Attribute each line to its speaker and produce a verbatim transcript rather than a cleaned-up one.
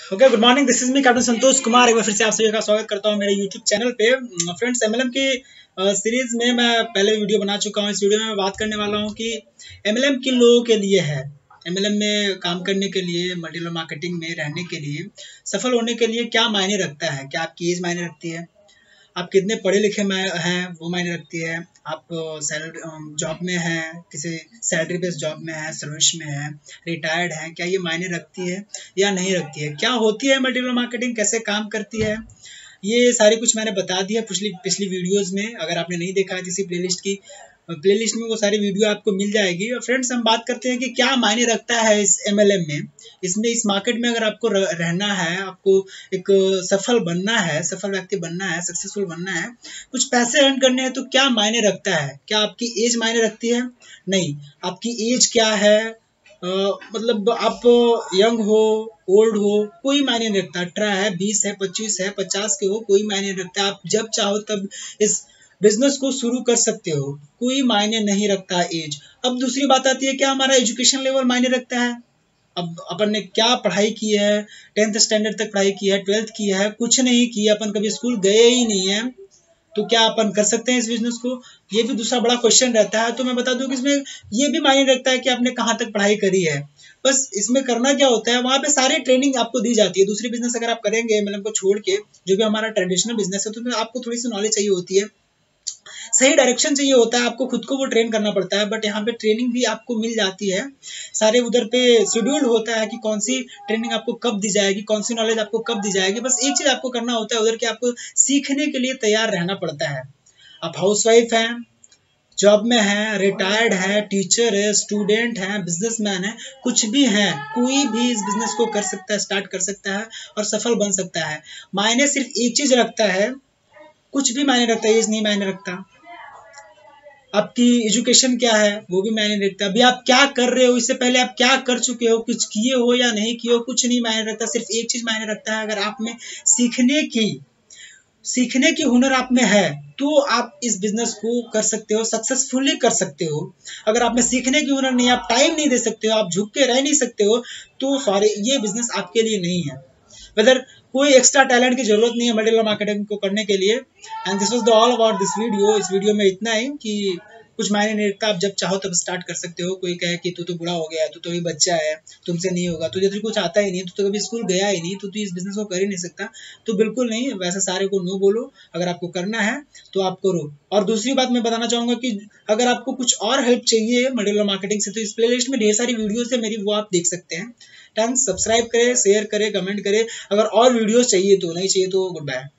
Speaker 1: Okay, good morning. This is me captain Santosh Kumar. एक बार फिर से आप सभी का स्वागत करता हूं मेरे यूट्यूब चैनल पे। फ्रेंड्स, एमएलएम की सीरीज में मैं पहले वीडियो बना चुका हूं। इस वीडियो में मैं बात करने वाला हूं कि एमएलएम किन लोगों के लिए है। एमएलएम में काम करने के लिए, मल्टी लेवल मार्केटिंग में रहने के लिए, सफल होने के लिए क्या मायने रखता है। क्या आपकी एज मायने रखती है? आप कितने पढ़े लिखे में हैं वो मायने रखती है। आप सैलरी जॉब में हैं, किसी सैलरी बेस्ड जॉब में है, सर्विस में है, रिटायर्ड हैं, क्या ये मायने रखती है या नहीं रखती है? क्या होती है मल्टी लेवल मार्केटिंग, कैसे काम करती है, ये सारी कुछ मैंने बता दिया पिछली पिछली वीडियोस में। अगर आपने नहीं देखा है किसी प्लेलिस्ट की प्लेलिस्ट में वो सारी वीडियो आपको मिल जाएगी। और फ्रेंड्स, हम बात करते हैं कि क्या मायने रखता है इस एमएलएम में। इसमें इस मार्केट में अगर आपको रहना है, आपको एक सफल बनना है, सफल व्यक्ति बनना है, सक्सेसफुल बनना है, कुछ पैसे अर्न करने हैं, तो क्या मायने रखता है? क्या आपकी एज मायने रखती है? नहीं। आपकी एज क्या है, आ, मतलब आप यंग हो, ओल्ड हो, कोई मायने नहीं रखता। अठारह है, बीस है, पच्चीस है, पचास के हो, कोई मायने नहीं रखता। आप जब चाहो तब इस बिजनेस को शुरू कर सकते हो, कोई मायने नहीं रखता एज। अब दूसरी बात आती है, क्या हमारा एजुकेशन लेवल मायने रखता है? अब अपन ने क्या पढ़ाई की है, टेंथ स्टैंडर्ड तक पढ़ाई की है, ट्वेल्थ की है, कुछ नहीं की, अपन कभी स्कूल गए ही नहीं है, तो क्या अपन कर सकते हैं इस बिजनेस को? ये भी दूसरा बड़ा क्वेश्चन रहता है। तो मैं बता दूं कि इसमें ये भी मायने रखता है कि आपने कहाँ तक पढ़ाई करी है। बस इसमें करना क्या होता है, वहाँ पे सारी ट्रेनिंग आपको दी जाती है। दूसरी बिजनेस अगर आप करेंगे एमएलएम को छोड़ के, जो भी हमारा ट्रेडिशनल बिजनेस है, तो आपको थोड़ी सी नॉलेज चाहिए होती है, सही डायरेक्शन चाहिए होता है, आपको खुद को वो ट्रेन करना पड़ता है। बट यहाँ पे ट्रेनिंग भी आपको मिल जाती है, सारे उधर पे शेड्यूल होता है कि कौन सी ट्रेनिंग आपको कब दी जाएगी, कौन सी नॉलेज आपको कब दी जाएगी। बस एक चीज आपको करना होता है उधर कि आपको सीखने के लिए तैयार रहना पड़ता है। आप हाउसवाइफ हैं, जॉब में है, रिटायर्ड है, टीचर है, स्टूडेंट है, बिजनेसमैन है, कुछ भी है, कोई भी इस बिजनेस को कर सकता है, स्टार्ट कर सकता है और सफल बन सकता है। मायने सिर्फ एक चीज रखता है, कुछ भी मायने रखता है, एज नहीं मायने रखता। आपकी एजुकेशन क्या है वो भी मायने रखता है। अभी आप क्या कर रहे हो, इससे पहले आप क्या कर चुके हो, कुछ किए हो या नहीं किए हो, कुछ नहीं मायने रखता। सिर्फ एक चीज मायने रखता है, अगर आप में सीखने की सीखने की हुनर आप में है तो आप इस बिजनेस को कर सकते हो, सक्सेसफुली कर सकते हो। अगर आप में सीखने की हुनर नहीं है, आप टाइम नहीं दे सकते हो, आप झुक के रह नहीं सकते हो, तो सॉरी, ये बिजनेस आपके लिए नहीं है। वेदर कोई एक्स्ट्रा टैलेंट की जरूरत नहीं है मल्टी लेवल मार्केटिंग को करने के लिए। And this was the all about this video. इस वीडियो में इतना ही कि कुछ मायने नहीं रखता, आप जब चाहो तब स्टार्ट कर सकते हो। कोई कहे कि तू तो बुढ़ा हो गया, तू तो अभी बच्चा है, तुमसे नहीं होगा, तुझे तो कुछ आता ही नहीं, तू तो कभी स्कूल गया ही नहीं, तो तू इस बिजनेस को कर ही नहीं सकता, तो बिल्कुल नहीं। वैसे सारे को नो बोलो। अगर आपको करना है तो आप करो। और दूसरी बात मैं बताना चाहूंगा कि अगर आपको कुछ और हेल्प चाहिए मल्टी लेवल मार्केटिंग से, तो इस प्लेलिस्ट में ढेर सारी वीडियोस है मेरी, वो आप देख सकते हैं। सब्सक्राइब करें, शेयर करें, कमेंट करें। अगर और वीडियोस चाहिए तो, नहीं चाहिए तो गुड बाय।